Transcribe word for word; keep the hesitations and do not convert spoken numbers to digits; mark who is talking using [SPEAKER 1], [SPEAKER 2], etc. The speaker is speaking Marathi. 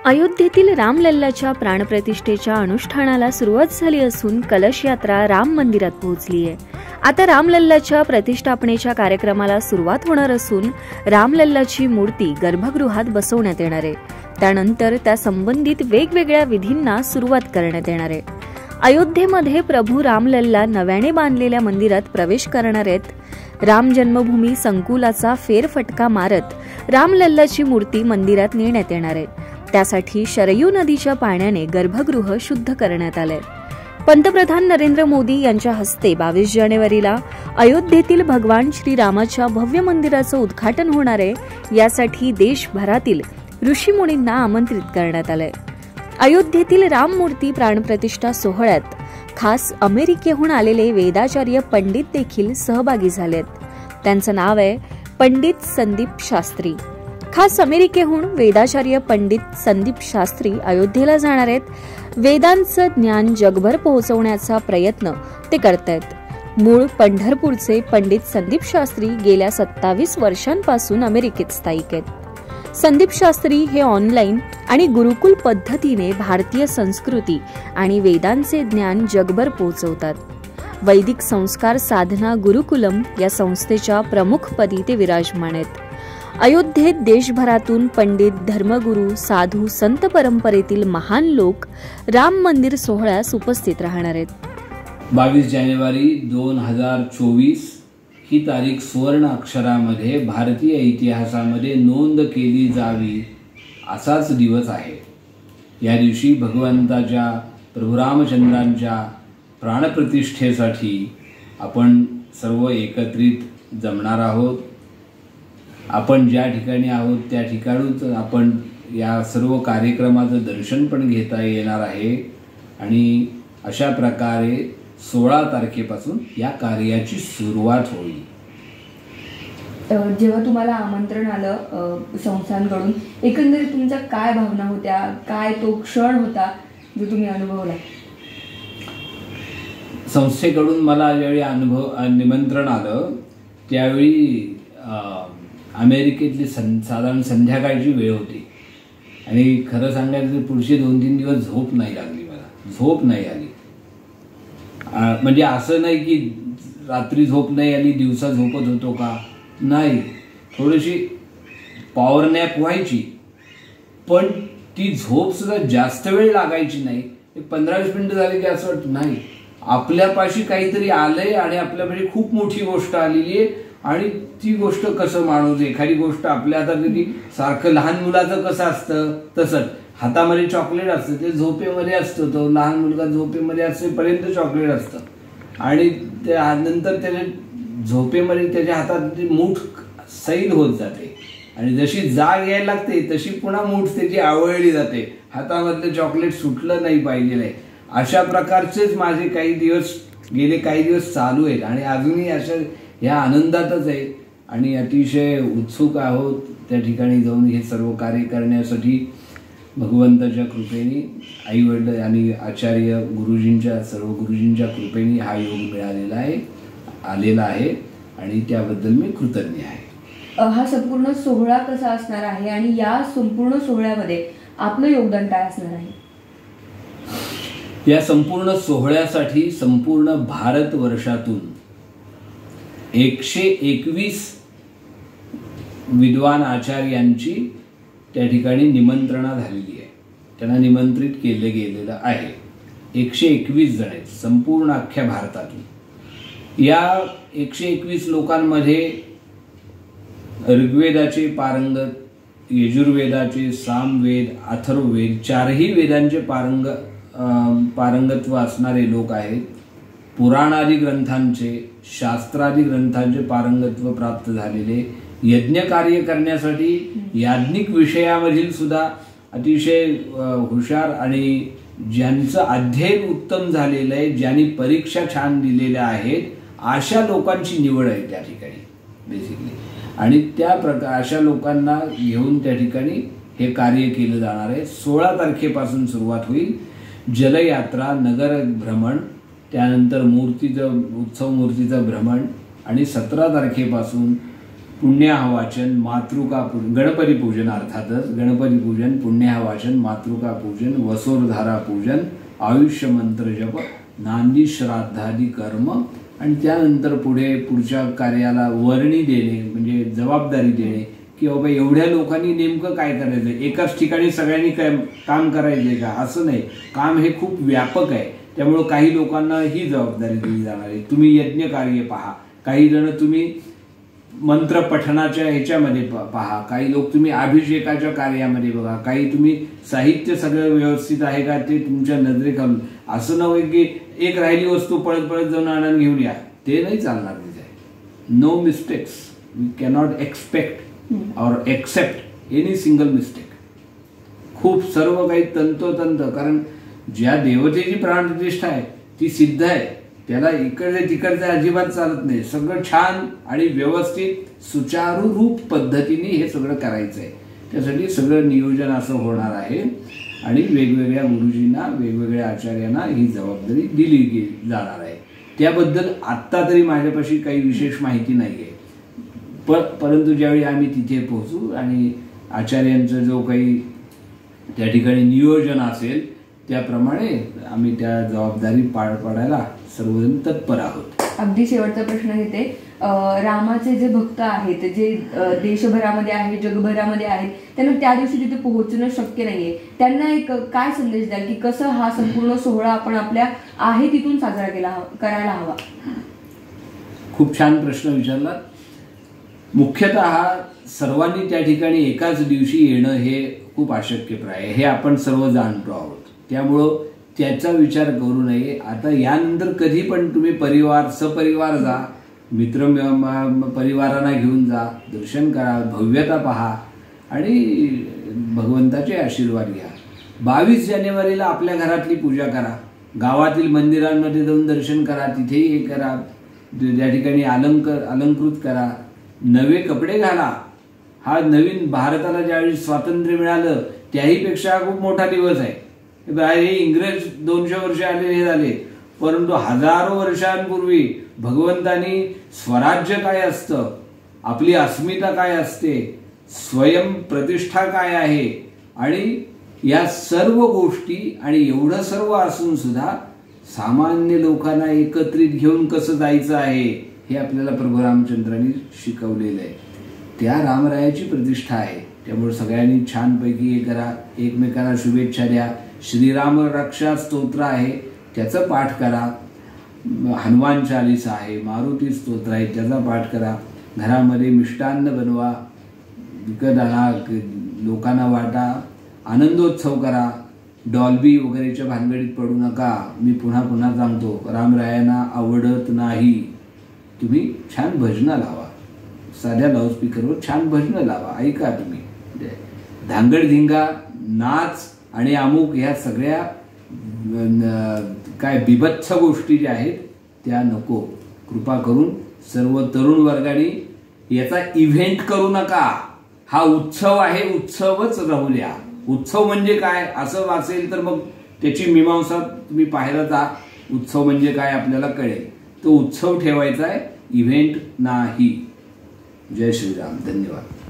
[SPEAKER 1] अयोध्येतील रामलल्लाच्या प्राणप्रतिष्ठेच्या अनुष्ठानाला सुरुवात झाली असून कलश यात्रा राम मंदिरात पोहोचली आहे। आता रामलल्लाच्या प्रतिष्ठापनेच्या कार्यक्रमाला सुरुवात होणार असून रामलल्लाची मूर्ती गर्भगृहात बसवण्यात येणार आहे। त्यानंतर त्या संबंधित वेगवेगळ्या विधींना सुरुवात करण्यात येणार आहे। अयोध्येमध्ये प्रभू रामलल्ला नव्याने बांधलेल्या मंदिरात प्रवेश करणार आहेत। राम जन्मभूमी संकुलाचा फेरफटका मारत रामलल्लाची मूर्ती मंदिरात नेण्यात येणार आहे। त्यासाठी शरयू नदीच्या पाण्याने गर्भगृह शुद्ध करण्यात आले। पंतप्रधान नरेंद्र मोदी यांच्या हस्ते बावीस जानेवारीला अयोध्येतील भगवान श्रीरामाच्या भव्य मंदिराचं उद्घाटन होणार आहे। यासाठी देशभरातील ऋषीमुनींना आमंत्रित करण्यात आले। अयोध्येतील राम मूर्ती प्राणप्रतिष्ठा सोहळ्यात खास अमेरिकेहून आलेले वेदाचार्य पंडित देखील सहभागी झालेत। त्यांचं नाव आहे पंडित संदीप शास्त्री। खास अमेरिकेहून वेदाचार्य पंडित संदीप शास्त्री अयोध्येला जाणार आहेत। वेदांचं ज्ञान जगभर पोहोचवण्याचा प्रयत्न ते करतायत। मूळ पंढरपूरचे पंडित संदीप शास्त्री गेल्या सत्तावीस वर्षांपासून अमेरिकेत स्थायिक आहेत। संदीप शास्त्री हे ऑनलाईन आणि गुरुकुल पद्धतीने भारतीय संस्कृती आणि वेदांचे ज्ञान जगभर पोहोचवतात। वैदिक संस्कार साधना गुरुकुलम या संस्थेच्या प्रमुखपदी ते विराजमान आहेत। अयोध्येत देशभरातून पंडित, धर्मगुरू, साधू, संत परंपरेतील महान लोक राम मंदिर सोहळ्यास उपस्थित राहणार आहेत।
[SPEAKER 2] बावीस जानेवारी दोन हजार चोवीस ही तारीख सुवर्ण अक्षरामध्ये भारतीय इतिहासामध्ये नोंद केली जावी असाच दिवस आहे। या दिवशी भगवंताच्या प्रभू रामचंद्रांच्या प्राणप्रतिष्ठेसाठी आपण सर्व एकत्रित जमणार आहोत। आपण ज्या ठिकाणी आहोत त्या ठिकाणूच आपण या सर्व कार्यक्रमाचं दर्शन पण घेता येणार आहे आणि अशा प्रकारे सोळा तारखेपासून या कार्याची सुरुवात होईल।
[SPEAKER 3] जेव्हा तुम्हाला आमंत्रण आलं संस्थांकडून, एकंदरीत तुमच्या काय भावना होत्या, काय तो क्षण होता जो तुम्ही अनुभवला?
[SPEAKER 2] संस्थेकडून मला ज्यावेळी अनुभव निमंत्रण आलं त्यावेळी अमेरिकेतली सं साधारण संध्याकाळची वेळ होती आणि खरं सांगायचं तर पुढचे दोन तीन दिवस झोप नाही लागली, मला झोप नाही आली। म्हणजे असं नाही की रात्री झोप नाही आली, दिवसा झोपत होतो का, नाही, थोडीशी पॉवर नॅप व्हायची पण ती झोप सुद्धा जास्त वेळ लागायची नाही। एक पंधरा वीस मिनिटं झाली की असं वाटतं नाही आपल्यापाशी काहीतरी आलंय आणि आपल्यापाशी खूप मोठी गोष्ट आलेली आहे आणि ती गोष्ट कसं माणूस, एखादी गोष्ट आपल्या हातात कधी सारखं लहान मुलाचं कसं असतं तसंच हातामध्ये चॉकलेट असतं, ते झोपेमध्ये असतं, तो लहान मुलगा झोपेमध्ये असेपर्यंत चॉकलेट असतं आणि त्यानंतर त्याच्या झोपेमध्ये त्याच्या हातात मूठ सैल होत जाते आणि जशी जाग यायला लागते तशी पुन्हा मूठ त्याची आवळली जाते, हातामधलं चॉकलेट सुटलं नाही पाहिजे आहे। अशा प्रकारचेच माझे काही दिवस गेले काही दिवस चालू आहेत आणि अजूनही अशा ह्या आनंदातच आहे आणि अतिशय उत्सुक आहोत त्या ठिकाणी जाऊन हे सर्व कार्य करण्यासाठी। भगवंताच्या कृपेने, आई वडील आणि आचार्य गुरुजींच्या सर्व गुरुजींच्या कृपेने हा योग मिळालेला आहे आलेला आहे आणि त्याबद्दल मी कृतज्ञ आहे।
[SPEAKER 3] हा संपूर्ण सोहळा कसा असणार आहे आणि या संपूर्ण सोहळ्यामध्ये आपलं योगदान काय असणार आहे?
[SPEAKER 2] या संपूर्ण सोहळ्यासाठी संपूर्ण भारत वर्षातून एकशे एकवीस विद्वान आचार्यांची त्या ठिकाणी निमंत्रणा झालेली आहे, त्यांना निमंत्रित केले गेलेलं आहे। एकशे एकवीस जण आहेत संपूर्ण अख्ख्या भारतातून। या एकशे एकवीस लोकांमध्ये ऋग्वेदाचे पारंगत, यजुर्वेदाचे, सामवेद, अथर्ववेद चारही वेदांचे पारंग पारंगत्व असणारे लोक आहेत। पुराणादी ग्रंथांचे, शास्त्रादी ग्रंथांचे पारंगत्व प्राप्त झालेले, यज्ञ कार्य करण्यासाठी याज्ञिक विषयामधील सुद्धा अतिशय हुशार आणि ज्यांचं अध्ययन उत्तम झालेलं आहे, ज्यांनी परीक्षा छान दिलेल्या आहेत, अशा लोकांची निवड आहे त्या ठिकाणी बेसिकली आणि त्या प्रकार अशा लोकांना घेऊन त्या ठिकाणी हे कार्य केलं जाणार आहे। सोळा तारखेपासून सुरुवात होईल। जलयात्रा, नगर भ्रमण, त्यानंतर मूर्तीचं उत्सव मूर्तीचं भ्रमण आणि सतरा तारखेपासून पुण्याहवाचन, मातृका पूजन, गणपती पूजन अर्थातच गणपती पूजन, पुण्याहवाचन, मातृका पूजन, वसोरधारा पूजन, आयुष्य मंत्र जप, नांदी श्राद्धादी कर्म आणि त्यानंतर पुढे पुढच्या कार्याला वर्णी देणे म्हणजे जबाबदारी देणे की बाबा एवढ्या लोकांनी नेमकं काय करायचं, एकाच ठिकाणी सगळ्यांनी काय काम करायचंय का, असं नाही. काम हे खूप व्यापक आहे. त्यामुळं काही लोकांना ही जबाबदारी दिली जाणार आहे. तुम्ही यज्ञ कार्य पहा, काही जण तुम्ही मंत्र पठणाच्या ह्याच्यामध्ये पहा, काही लोक तुम्ही अभिषेकाच्या कार्यामध्ये बघा, काही तुम्ही साहित्य सगळं व्यवस्थित आहे का ते तुमच्या नजरेखालून. असं नव्हे की एक राहिली वस्तू पळत पळत जाऊन आणून घेऊन या, ते नाही चालणार तिथे. No mistakes. We cannot expect or accept any single mistake. खूप सर्व काही तंतोतंत, कारण ज्या देवतेची प्राणप्रतिष्ठा आहे ती सिद्ध आहे, त्याला इकडे तिकडचे अजिबात चालत नाही. सगळं छान आणि व्यवस्थित सुचारू रूप पद्धतीने हे सगळं करायचं आहे. त्यासाठी सगळं नियोजन असं होणार आहे आणि वेगवेगळ्या गुरुजींना वेगवेगळ्या आचार्यांना ही जबाबदारी दिली गेली जाणार आहे. त्याबद्दल आत्ता तरी माझ्यापाशी काही विशेष माहिती नाही आहे. पण परंतु ज्यावेळी आम्ही तिथे पोहोचू आणि आचार्यांचं जो काही त्या ठिकाणी नियोजन असेल त्याप्रमाणे आम्ही त्या जबाबदारी पार पाडायला सर्वजण तत्पर आहोत.
[SPEAKER 3] अगदी शेवटचा प्रश्न येते, रामाचे जे भक्त आहेत जे देशभरामध्ये आहेत जगभरामध्ये आहेत त्यांना त्या दिवशी तिथे पोहोचणं शक्य नाहीये, त्यांना एक काय संदेश द्याल की कसं हा संपूर्ण सोहळा आपण आपल्या आहे तिथून साजरा केला करायला हवा?
[SPEAKER 2] खूप छान प्रश्न विचारला. मुख्यतः सर्वांनी त्या ठिकाणी एकाच दिवशी येणं हे खूप अशक्यप्राय आहे, हे आपण सर्व जाणतो आहोत. त्यामुळं त्याचा विचार करू नये. आता यानंतर कधी पण तुम्ही परिवार सपरिवार जा, मित्र परिवारांना घेऊन जा, दर्शन करा, भव्यता पहा आणि भगवंताचे आशीर्वाद घ्या. बावीस जानेवारीला आपल्या घरातली पूजा करा, गावातील मंदिरांमध्ये जाऊन दर्शन करा, तिथेही हे करा, त्या ठिकाणी अलंकार अलंकृत करा, नवे कपडे घाला. हा नवीन भारताला ज्यावेळी स्वातंत्र्य मिळालं त्याहीपेक्षा खूप मोठा दिवस आहे. हे इंग्रज दोनशे वर्ष आलेले झाले, परंतु हजारो वर्षांपूर्वी भगवंतानी स्वराज्य काय असतं, आपली अस्मिता काय असते, स्वयं प्रतिष्ठा काय आहे आणि या सर्व गोष्टी आणि एवढं सर्व असून सुद्धा सामान्य लोकांना एकत्रित घेऊन कसं जायचं आहे हे आपल्याला प्रभू रामचंद्रांनी शिकवलेलं आहे. त्या रामरायाची प्रतिष्ठा आहे. त्यामुळे सगळ्यांनी छानपैकी हे करा, एकमेकांना शुभेच्छा द्या. श्रीराम रक्षा स्तोत्र आहे त्याचं पाठ करा, हनुमान चालीसा आहे, मारुती स्तोत्र आहे त्याचा पाठ करा. घरामध्ये मिष्टान्न बनवा, विकत आणा, लोकांना वाटा, आनंदोत्सव करा. डॉल्बी वगैरेच्या भानगडीत पडू नका. मी पुन्हा पुन्हा सांगतो, रामरायांना आवडत नाही. तुम्ही छान भजनं लावा, साध्या लाऊडस्पीकरवर छान भजनं लावा, ऐका तुम्ही. धांगडधिंगा, नाच आणि अमुक ह्या सगळ्या काय बिभत्स गोष्टी ज्या आहेत त्या नको. कृपा करून सर्व तरुण वर्गाने याचा इव्हेंट करू नका. हा उत्सव आहे, उत्सवच राहू द्या. उत्सव म्हणजे काय असं वाचेल तर मग त्याची मीमांसा तुम्ही पाहायला जा. उत्सव म्हणजे काय आपल्याला कळेल. तो उत्सव ठेवायचा आहे, इव्हेंट नाही. जय श्रीराम. धन्यवाद.